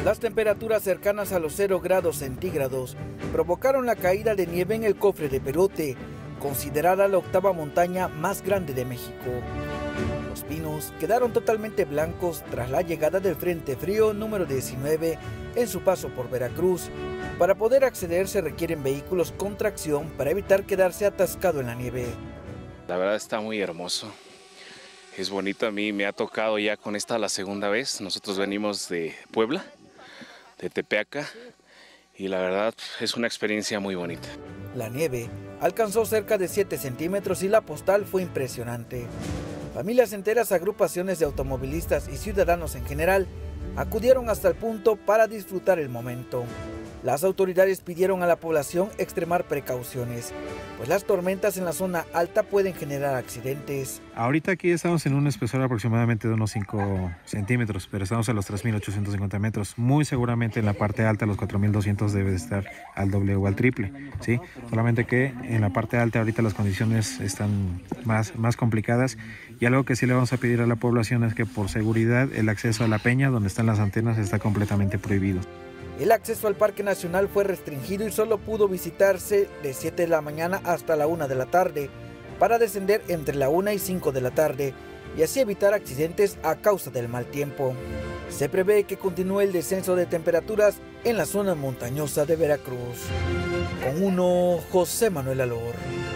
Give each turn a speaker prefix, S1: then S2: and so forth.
S1: Las temperaturas cercanas a los 0 grados centígrados provocaron la caída de nieve en el Cofre de Perote, considerada la octava montaña más grande de México. Los pinos quedaron totalmente blancos tras la llegada del Frente Frío número 19 en su paso por Veracruz. Para poder acceder se requieren vehículos con tracción para evitar quedarse atascado en la nieve.
S2: La verdad está muy hermoso. Es bonito, a mí me ha tocado ya con esta la segunda vez. Nosotros venimos de Puebla, de Tepeaca, y la verdad es una experiencia muy bonita.
S1: La nieve alcanzó cerca de 7 centímetros y la postal fue impresionante. Familias enteras, agrupaciones de automovilistas y ciudadanos en general acudieron hasta el punto para disfrutar el momento. Las autoridades pidieron a la población extremar precauciones, pues las tormentas en la zona alta pueden generar accidentes.
S3: Ahorita aquí estamos en un espesor aproximadamente de unos 5 centímetros, pero estamos a los 3.850 metros. Muy seguramente en la parte alta, los 4.200 debe de estar al doble o al triple, ¿sí? Solamente que en la parte alta ahorita las condiciones están más complicadas, y algo que sí le vamos a pedir a la población es que por seguridad el acceso a la peña, donde están las antenas, está completamente prohibido.
S1: El acceso al Parque Nacional fue restringido y solo pudo visitarse de 7 de la mañana hasta la 1 de la tarde, para descender entre la 1 y 5 de la tarde, y así evitar accidentes a causa del mal tiempo. Se prevé que continúe el descenso de temperaturas en la zona montañosa de Veracruz. Con José Manuel Alor.